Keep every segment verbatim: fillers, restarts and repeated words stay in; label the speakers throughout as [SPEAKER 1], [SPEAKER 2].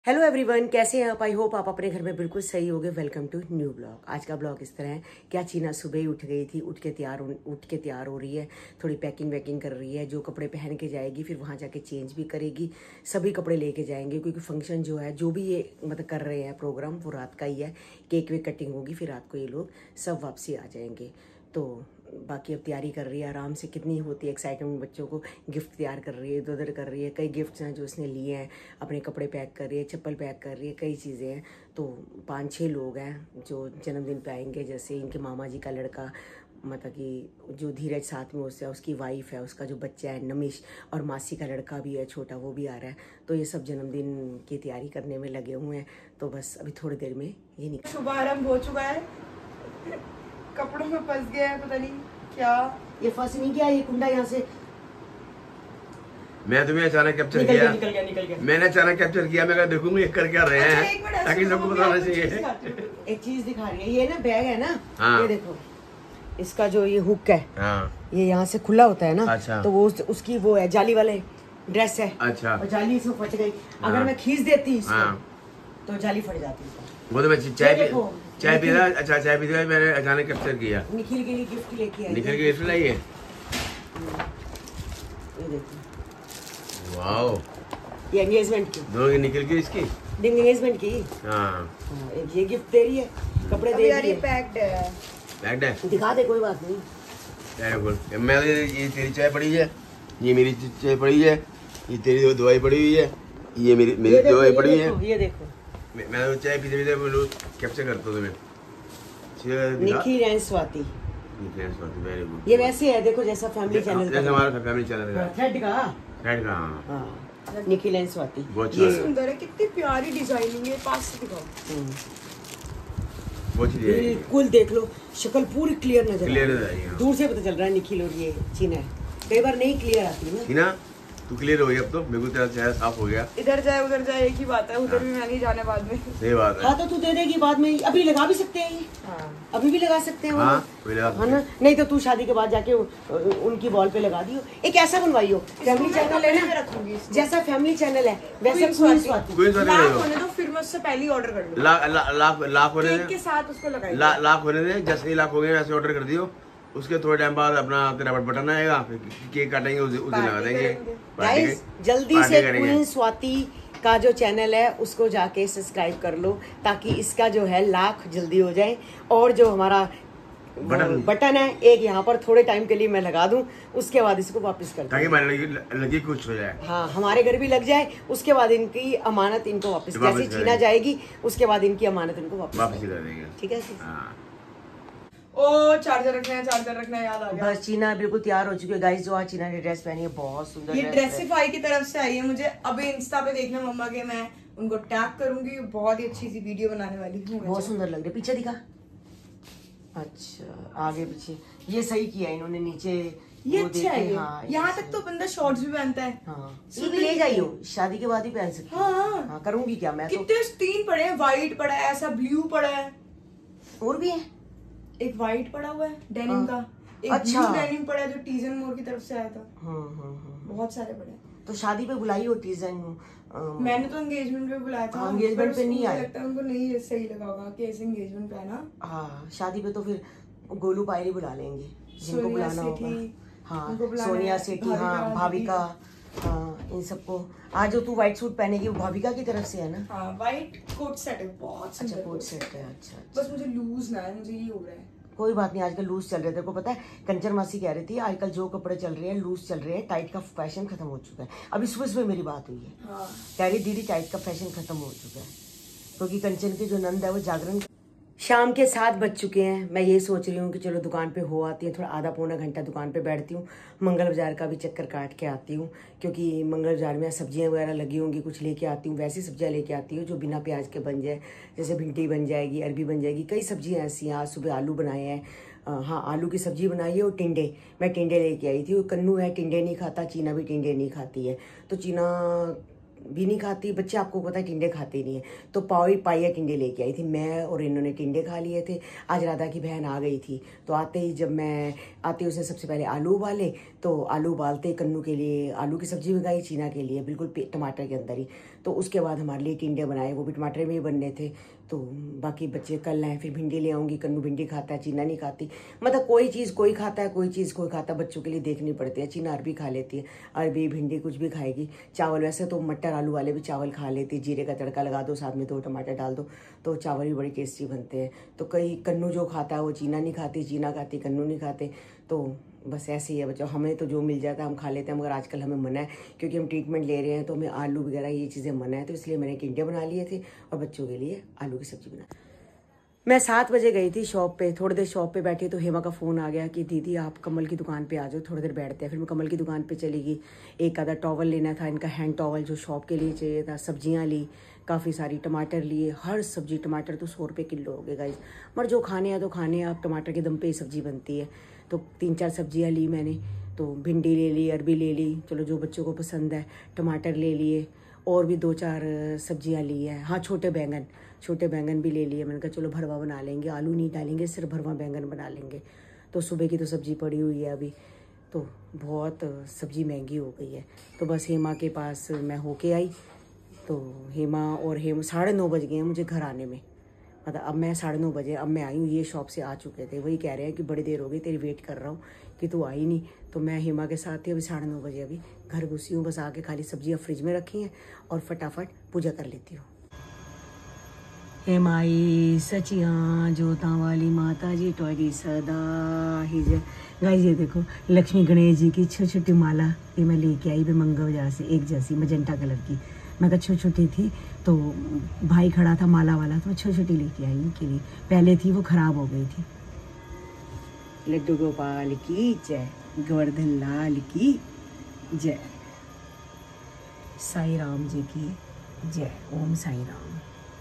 [SPEAKER 1] Hello everyone, कैसे हैं आप? आई होप आप अपने घर में बिल्कुल सही होंगे। Welcome to new blog. आज का ब्लॉग इस तरह है। क्या चीना सुबह ही उठ गई थी, उठ के तैयार उठ के तैयार हो रही है, थोड़ी पैकिंग वैकिंग कर रही है। जो कपड़े पहन के जाएगी फिर वहाँ जाके चेंज भी करेगी। सभी कपड़े लेके जाएंगे क्योंकि फंक्शन जो है, जो भी ये मतलब कर रहे हैं प्रोग्राम, वो रात का ही है। केक वेक कटिंग होगी, फिर रात को ये लोग सब वापसी आ जाएंगे। तो बाकी अब तैयारी कर रही है आराम से। कितनी होती है एक्साइटमेंट बच्चों को। गिफ्ट तैयार कर रही है, इधर उधर कर रही है। कई गिफ्ट्स हैं जो उसने लिए हैं। अपने कपड़े पैक कर रही है, चप्पल पैक कर रही है, कई चीज़ें हैं। तो पाँच छः लोग हैं जो जन्मदिन पे आएंगे। जैसे इनके मामा जी का लड़का, मतलब कि जो धीरज साथ में उससे, उसकी वाइफ है, उसका जो बच्चा है नमिश, और मासी का लड़का भी है छोटा, वो भी आ रहा है। तो ये सब जन्मदिन की तैयारी करने में लगे हुए हैं। तो बस अभी थोड़ी देर में ये निकल।
[SPEAKER 2] शुभारंभ हो चुका है, कपड़ों में फंस गया है, पता नहीं क्या।
[SPEAKER 1] ये फंस नहीं गया, ये कुंडा यहाँ से
[SPEAKER 3] मैं तुम्हें अचानक कैप्चर
[SPEAKER 1] निकल
[SPEAKER 3] किया,
[SPEAKER 1] गया, निकल गया, निकल गया।
[SPEAKER 3] मैंने अचानक कैप्चर किया। मैं देखूंगा ये कर क्या रहे हैं, ताकि सबको बताना चाहिए।
[SPEAKER 1] एक चीज दिखा रही है, ये ना बैग है ना,
[SPEAKER 3] हाँ।
[SPEAKER 1] ये देखो, इसका जो ये हुक है,
[SPEAKER 3] हाँ।
[SPEAKER 1] ये यहाँ से खुला होता है ना।
[SPEAKER 3] अच्छा।
[SPEAKER 1] तो वो उस, उसकी वो है, जाली वाले ड्रेस है।
[SPEAKER 3] अच्छा।
[SPEAKER 1] और जाली इसमें फट गई।
[SPEAKER 3] हाँ।
[SPEAKER 1] अगर मैं खींच देती इसको,
[SPEAKER 3] हाँ।
[SPEAKER 1] तो जाली फट जाती है।
[SPEAKER 3] वो तो मैं चाय पी चाय पी रहा। अच्छा, चाय पीते हुए मैंने अचानक कैप्चर किया।
[SPEAKER 1] निखिल के लिए गिफ्ट लेके आई।
[SPEAKER 3] निखिल के गिफ्ट लाई है,
[SPEAKER 1] ये देखो।
[SPEAKER 3] वाओ,
[SPEAKER 1] ये एंगेजमेंट की,
[SPEAKER 3] दोनों की निखिल की, इसकी
[SPEAKER 1] एंगेजमेंट की।
[SPEAKER 3] हाँ।
[SPEAKER 1] एक ये गिफ्ट दे रही है, कपड़े दे रही है।
[SPEAKER 2] पैक्ड है,
[SPEAKER 3] पैक्ड है।
[SPEAKER 1] दिखा दे, कोई बात नहीं।
[SPEAKER 3] मैं ये तेरी चाय पड़ी है, ये मेरी चाय पड़ी है, ये तेरी दवाई पड़ी हुई है, ये मेरी मेरी दवाई पड़ी है।
[SPEAKER 1] ये देखो,
[SPEAKER 3] मैं चाय पीते पीते बोलूं कैप्चर करता हूं तुम्हें।
[SPEAKER 1] Nikhil and Swati,
[SPEAKER 3] very good.
[SPEAKER 1] ये वैसे है, देखो जैसा फैमिली चैनल का,
[SPEAKER 3] जैसे हमारा फैमिली चैनल का
[SPEAKER 1] थ्रेड का
[SPEAKER 3] थ्रेड का।
[SPEAKER 1] हां, निखिल एंड स्वाति।
[SPEAKER 3] ये
[SPEAKER 2] सुंदर है, कितनी प्यारी डिजाइनिंग है। पास से दिखाओ,
[SPEAKER 3] वो चीज है,
[SPEAKER 1] बिल्कुल देख लो, शक्ल पूरी क्लियर नजर
[SPEAKER 3] क्लियर आ रही है।
[SPEAKER 1] दूर से पता चल रहा है निखिल और ये चीना है। कई बार नहीं क्लियर आती ना।
[SPEAKER 3] चीना तू क्लियर हो गई अब तो, मेरे को तेरा चेहरा साफ हो गया।
[SPEAKER 2] इधर जाए उधर जाए एक ही बात है, उधर भी मैं नहीं जाने बाद में।
[SPEAKER 3] सही बात है।
[SPEAKER 1] हाँ तो तू दे देगी बाद में, अभी लगा भी सकते हैं ये।
[SPEAKER 2] हाँ।
[SPEAKER 1] अभी भी लगा सकते हैं।
[SPEAKER 3] हाँ, कोई लगा
[SPEAKER 1] है ना। नहीं तो तू शादी के बाद जाके उनकी वॉल पे लगा दियो। एक ऐसा बनवाइयो, फैमिली चैनल है ना,
[SPEAKER 2] रखूंगी
[SPEAKER 1] जैसा फैमिली चैनल है वैसे
[SPEAKER 2] कोई स्वाति।
[SPEAKER 1] स्वाति।
[SPEAKER 3] कोई स्वाति
[SPEAKER 2] लाख
[SPEAKER 3] नहीं
[SPEAKER 2] होने दो, फिर मैं उससे पहले ही ऑर्डर कर लूँ।
[SPEAKER 3] लाख लाख लाख होने
[SPEAKER 2] केक के साथ उसको लगाइए।
[SPEAKER 3] ला, लाख होने दे। जैसे ही लाख हो गए वैसे ऑर्डर कर दियो। उसके थोड़े टाइम बाद अपना तेरा बटन आएगा, फिर केक काटेंगे, उस दिन लगा देंगे।
[SPEAKER 1] गाइस जल्दी से क्वीन स्वाति का जो चैनल है उसको जाके सब्सक्राइब कर लो, ताकि इसका जो है लाख जल्दी हो जाए। और जो हमारा बटन बटन है, एक यहाँ पर थोड़े टाइम के लिए मैं लगा दूं, उसके बाद इसको वापस कर दूं,
[SPEAKER 3] ताकि हमारे लगी, लगी खुश हो जाए।
[SPEAKER 1] हाँ, हमारे घर भी लग जाए। उसके बाद इनकी अमानत इनको वापस, जैसे छीना जाएगी उसके बाद इनकी अमानत इनको वापस
[SPEAKER 3] वापस कर देंगे।
[SPEAKER 1] ठीक है।
[SPEAKER 2] ओ चार्जर रखना है, चार्जर रखना है, याद आ गया।
[SPEAKER 1] बस चीना बिल्कुल तैयार हो चुकी है गाइस। जो आज चीना ने ड्रेस पहनी है, बहुत सुंदर
[SPEAKER 2] ये
[SPEAKER 1] ड्रेस
[SPEAKER 2] ड्रेसिफाई की तरफ से आई है मुझे। अभी इंस्टा पे देखना मम्मा के, मैं उनको टैग करूंगी। बहुत ही अच्छी सी वीडियो बनाने वाली हूँ।
[SPEAKER 1] बहुत सुंदर लग रही है। पीछे दिखा, अच्छा आगे पीछे, ये सही किया इन्होंने। नीचे
[SPEAKER 2] ये अच्छा है।
[SPEAKER 1] हाँ,
[SPEAKER 2] यहाँ तक तो बंदा शॉर्ट्स भी पहनता है।
[SPEAKER 1] हाँ, ये भी ले जाइयो, शादी के बाद ही पहन सकती हूँ।
[SPEAKER 2] हाँ,
[SPEAKER 1] हाँ, करूंगी क्या मैं तो।
[SPEAKER 2] कितने तीन पड़े हैं, व्हाइट पड़ा है, ऐसा ब्लू पड़ा है,
[SPEAKER 1] और भी है,
[SPEAKER 2] एक व्हाइट पड़ा हुआ है डेनिम का, एक
[SPEAKER 1] अच्छा।
[SPEAKER 2] ब्लू डेनिम पड़ा है जो टीजन मोर की तरफ से आया था।
[SPEAKER 1] हम्म हम्म।
[SPEAKER 2] बहुत सारे पड़े।
[SPEAKER 1] तो शादी पे बुलाई हो टीजन?
[SPEAKER 2] मैंने तो एंगेजमेंट पे बुलाया था।
[SPEAKER 1] एंगेजमेंट पे नहीं आया,
[SPEAKER 2] लगता है उनको नहीं सही लगा होगा कि ऐसे एंगेजमेंट पे आना।
[SPEAKER 1] हाँ, शादी पे तो फिर गोलू पायरी बुला लेंगे, जिनको बुलाना होगा। हाँ, सोनिया सेठी, हाँ, भाविका, हाँ, इन सबको। आज जो तू व्हाइट सूट पहनेगी वो भाविका की तरफ से है ना?
[SPEAKER 2] हाँ, व्हाइट कोट सेट है, बहुत
[SPEAKER 1] अच्छा कोट सेट है। अच्छा,
[SPEAKER 2] बस मुझे लूज ना है, मुझे ये हो रहा है।
[SPEAKER 1] कोई बात नहीं, आजकल लूज चल रहे थे। को पता है, कंचन मासी कह रही थी आजकल जो कपड़े चल रहे हैं लूज चल रहे हैं, टाइट का फैशन खत्म हो चुका है। अभी सुबह सुबह मेरी बात हुई है।
[SPEAKER 2] हाँ।
[SPEAKER 1] कह रही दीदी टाइट का फैशन खत्म हो चुका है, क्योंकि कंचन की जो नंद है वो जागरण। शाम के सात बज चुके हैं। मैं ये सोच रही हूँ कि चलो दुकान पे हो आती है, थोड़ा आधा पौना घंटा दुकान पे बैठती हूँ। मंगल बाजार का भी चक्कर काट के आती हूँ, क्योंकि मंगल बाजार में सब्जियाँ वगैरह लगी होंगी, कुछ लेके आती हूँ। वैसी सब्जियाँ लेके आती हूँ जो बिना प्याज के बन जाए, जैसे भिंडी बन जाएगी, अरबी बन जाएगी, कई सब्जियाँ ऐसी हैं। आज सुबह आलू बनाए हैं, हाँ आलू की सब्जी बनाई है। और टिंडे, मैं टिंडे लेके आई थी। कन्नू है, टिंडे नहीं खाता। चीना भी टिंडे नहीं खाती है, तो चीना भी नहीं खाती। बच्चे आपको पता है टिंडे खाते नहीं है, तो पाई पाइया टिंडे लेके आई थी मैं, और इन्होंने टिंडे खा लिए थे। आज राधा की बहन आ गई थी, तो आते ही जब मैं आते उसने सबसे पहले आलू उबाले, तो आलू उबालते कन्नू के लिए आलू की सब्जी मंगाई, चीना के लिए बिल्कुल टमाटर के अंदर ही। तो उसके बाद हमारे लिए टिंडे बनाए, वो भी टमाटर में ही बनने थे। तो बाकी बच्चे कल आए, फिर भिंडी ले आऊँगी। कन्नू भिंडी खाता है, चीना नहीं खाती। मतलब कोई चीज़ कोई खाता है, कोई चीज़ कोई खाता है, बच्चों के लिए देखनी पड़ती है। चीना अरबी खा लेती है, अरबी भिंडी कुछ भी खाएगी। चावल वैसे तो मटर आलू वाले भी चावल खा लेती है, जीरे का तड़का लगा दो, साथ में दो टमाटर डाल दो तो चावल भी बड़े टेस्टी बनते हैं। तो कई कन्नू जो खाता है वो चीना नहीं खाती, चीना खाती कन्नू नहीं खाते। तो बस ऐसे ही है बच्चों, हमें तो जो मिल जाता है हम खा लेते हैं, मगर आजकल हमें मना है क्योंकि हम ट्रीटमेंट ले रहे हैं, तो हमें आलू वगैरह ये चीज़ें मना है। तो इसलिए मैंने टिंडे बना लिए थे और बच्चों के लिए आलू की सब्जी बना। मैं सात बजे गई थी शॉप पे, थोड़ी देर शॉप पे बैठी तो हेमा का फ़ोन आ गया कि दीदी आप कमल की दुकान पे आ जाओ, थोड़ी देर बैठते हैं। फिर मैं कमल की दुकान पे चली गई। एक आधा टॉवल लेना था, इनका हैंड टॉवल जो शॉप के लिए चाहिए था। सब्जियां ली काफ़ी सारी, टमाटर लिए, हर सब्जी टमाटर तो सौ रुपये किलो हो गए गाइस, मगर जो खाने हैं तो खाने हैं, अब टमाटर के दम पे ही सब्जी बनती है। तो तीन चार सब्जियाँ ली मैंने, तो भिंडी ले ली, अरबी ले ली, चलो जो बच्चों को पसंद है, टमाटर ले लिए, और भी दो चार सब्जियां ली है। हाँ छोटे बैंगन, छोटे बैंगन भी ले लिए। मैंने कहा चलो भरवा बना लेंगे, आलू नहीं डालेंगे, सिर्फ भरवा बैंगन बना लेंगे। तो सुबह की तो सब्जी पड़ी हुई है अभी, तो बहुत सब्जी महंगी हो गई है। तो बस हेमा के पास मैं होके आई, तो हेमा और हेमा साढ़े नौ बज गए हैं मुझे घर आने में। मतलब अब मैं साढ़े नौ बजे अब मैं आई हूँ, ये शॉप से आ चुके थे। वही कह रहे हैं कि बड़ी देर हो गई तेरी वेट कर रहा हूँ कि तू आई नहीं। तो मैं हेमा के साथ थी, अभी साढ़े नौ बजे अभी घर घुसी हूँ। बस आके खाली सब्जियाँ फ्रिज में रखी हैं और फटाफट पूजा कर लेती हूँ। हेमाई सचियाँ जोता वाली माता जी टोरी सदा ही जय। गाइस ये देखो लक्ष्मी गणेश जी की छोटी छोटी माला ये मैं लेके आई बेमंगा बाजार से, एक जैसी मजेंटा कलर की। मैं कहा छोटी छोटी थी तो भाई खड़ा था माला वाला, तो मैं छोटी छोटी लेके आई उनके लिए। पहले थी वो खराब हो गई थी। लड्डू गोपाल की जय, गोवर्धन लाल की जय, साई राम जी की जय, ओम साई राम।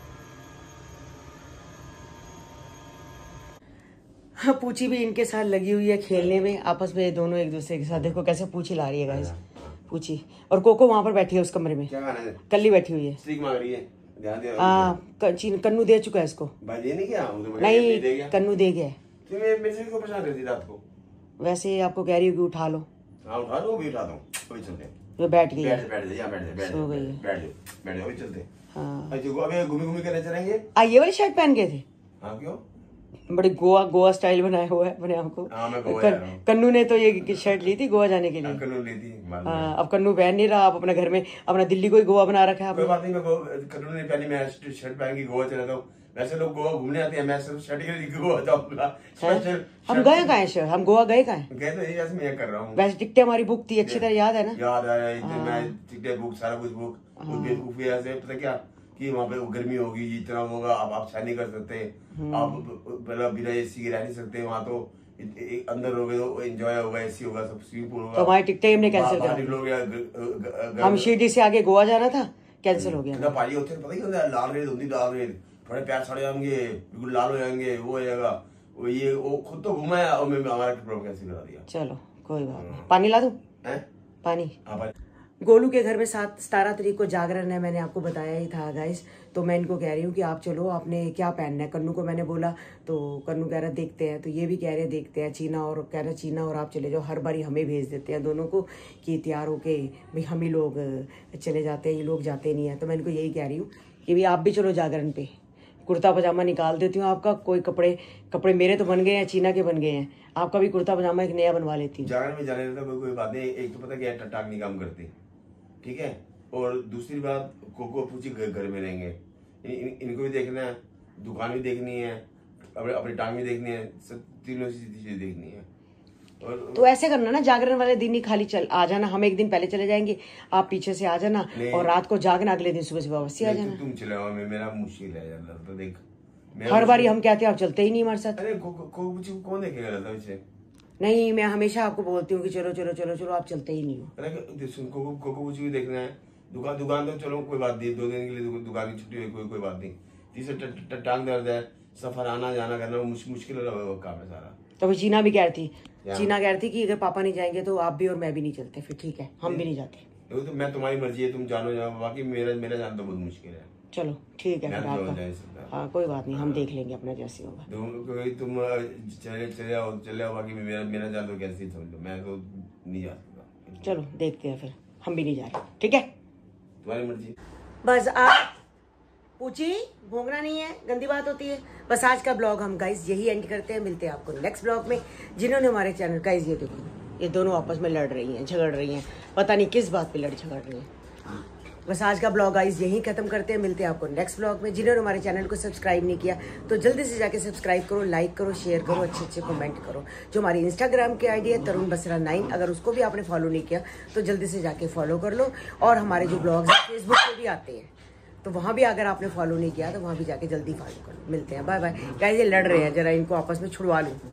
[SPEAKER 1] हाँ पूछी भी इनके साथ लगी हुई है खेलने में, आपस में दोनों एक दूसरे के साथ। देखो कैसे पूछी ला रही है गाइस, पूछी। और कोको वहां पर बैठी है उस कमरे में, कल्ली बैठी हुई है, स्टिक मांग रही है। हाँ कन्नू दे चुका है इसको। भाई नहीं किया? नहीं कन्नू दे गया। रात को वैसे आपको कह रही हूँ कि उठा लो। हाँ उठा लो, भी उठा दो, तो बैठ गई, बैठ बैठ जा, बैठ जा, सो गई, बैठ जाओ, बैठ जाओ, चलते। हाँ अभी घूमी घूमी करने चलेंगे। आ ये वाली शर्ट पहन गए थे? हाँ क्यों? बड़ी गोवा गोवा स्टाइल बनाया हुआ है अपने आप को। हाँ, मैं गोवा जा रहा हूं। कन्नू ने तो ये शर्ट ली थी गोवा जाने के लिए। कन्नू ली थी। हाँ अब कन्नू पहन नहीं रहा, आप अपने घर में अपना दिल्ली को ही गोवा बना रखा है। कोई बात नहीं, मैं कन्नू ने पहनी, मैं शर्ट पहन के गोवा चला जाऊँ। वैसे लोग गोवा घूमने आते हैं, मैं सिर्फ शर्ट के लिए गोवा जाऊंगा। हम गए कहाँ हैं? हम गोवा गए कहाँ हैं? गए तो यही जैसे मैं कर रहा हूँ। वैसे टिकटें हमारी बुक थी, अच्छी तरह याद है ना? याद है, मैं टिकटें बुक सारा कुछ बुक, पता क्या कि वहाँ पे गर्मी होगी, इतना होगा, आप आप सह नहीं कर सकते, आप बिना एसी के रह नहीं सकते वहाँ। तो अंदर होगे तो एंजॉय होगा, एसी होगा, सब स्विमिंग पूल होगा। तो हमारी टिकटें हमने कैंसिल कर, हम शिरडी से आगे गोवा जाना था, कैंसिल हो गया। भाई होते पता ही होता है, लाल रेत होती, लाल रेत थोड़े प्यार सड़ जाएंगे, बिल्कुल लाल हो जाएंगे, वो हो जाएगा। वो ये वो खुद तो घुमा है और मैं हमारा प्रोग्राम कैंसिल करा दिया। चलो कोई बात नहीं। पानी ला दूं? पानी। गोलू के घर में सात सतारह तारीख को जागरण है, मैंने आपको बताया ही था गाइस। तो मैं इनको कह रही हूँ कि आप चलो, आपने क्या पहनना है? कन्नू को मैंने बोला तो कन्नू कह रहा देखते हैं, तो ये भी कह रहे देखते हैं। चीना और कह रहा चीना और आप चले जाओ, हर बारी हमें भेज देते हैं दोनों को कि तैयार होके भाई हम ही लोग चले जाते हैं, ये लोग जाते नहीं हैं। तो मैं इनको यही कह रही हूँ कि भाई आप भी चलो जागरण पे, कुर्ता पजामा निकाल देती हूँ आपका। कोई कपड़े कपड़े मेरे तो बन गए हैं, चीना के बन गए हैं, आपका भी कुर्ता पजामा एक नया बनवा लेती हूँ। जागरण में जाने देता कोई कोई बात नहीं। एक तो पता क्या टटाक नहीं काम करती, ठीक है। और दूसरी बात कोको पूछी घर में रहेंगे, इन, इन, इनको भी देखना है, दुकान भी देखनी है, अपने अपनी टांग भी देखनी है, सब तीनों चीजें देखनी है। और तो ऐसे करना ना, जागरण वाले दिन ही खाली चल आ जाना, हम एक दिन पहले चले जाएंगे, आप पीछे से आ जाना और रात को जागना, अगले दिन सुबह सुबह वापस आ जाना। तुम चले आओ, मेरा मुश्किल है यार। तो देख हर बार हम कहते हैं आप चलते ही नहीं हमारे साथ। अरे कौन देखेगा? नहीं मैं हमेशा आपको बोलती हूँ कि चलो चलो चलो चलो, आप चलते ही नहीं हो। अरे सुन कोको कोको कुछ भी देखना है, दुकान दुकान तो चलो कोई बात नहीं, दो दिन के लिए दुकान की छुट्टी हुई, कोई कोई बात नहीं। तीसरा टांग दर्द है, सफर आना जाना करना मुश्किल काम है सारा। तो चीना भी कह रही थी, चीना कह रही थी कि अगर पापा नहीं जाएंगे तो आप भी और मैं भी नहीं चलते। फिर ठीक है, हम भी नहीं जाते। तो मैं तुम्हारी मर्जी है, तुम जानो जाओ, बाकी मेरा मेरा जाना तो बहुत मुश्किल है। चलो ठीक है, हाँ कोई बात नहीं, हम देख लेंगे अपना जैसे होगा। तुम चले चले आओ चले आओ, बाकी मेरा मेरा जान तो कैसे ही समझ लो, मैं तो नहीं जा सकता। चलो देखते हैं फिर, हम भी नहीं जा रहे, ठीक है, तुम्हारी मर्जी। बस आप पूछी भोंगना नहीं है, गंदी बात होती है। बस आज का ब्लॉग हम गाइस यही एंड करते हैं। मिलते हैं आपको नेक्स्ट ब्लॉग में। जिन्होंने हमारे चैनल गाइस ये देखो, ये दोनों आपस में लड़ रही हैं, झगड़ रही हैं, पता नहीं किस बात पे लड़ झगड़ रही हैं। बस आज का ब्लॉग गाइस यही खत्म करते हैं। मिलते हैं आपको नेक्स्ट ब्लॉग में। जिन्होंने हमारे चैनल को सब्सक्राइब नहीं किया तो जल्दी से जाके सब्सक्राइब करो, लाइक करो, शेयर करो, अच्छे अच्छे कमेंट करो। जो हमारी इंस्टाग्राम की आईडी है तरुण बसरा नाइन, अगर उसको भी आपने फॉलो नहीं किया तो जल्दी से जाके फॉलो कर लो। और हमारे जो ब्लॉग्स हैं फेसबुक पे भी आते हैं, तो वहाँ भी अगर आपने फॉलो नहीं किया तो वहाँ भी जाके जल्दी फॉलो कर लो। मिलते हैं, बाय बाय गाइस। ये लड़ रहे हैं, जरा इनको आपस में छुड़वा लूँ।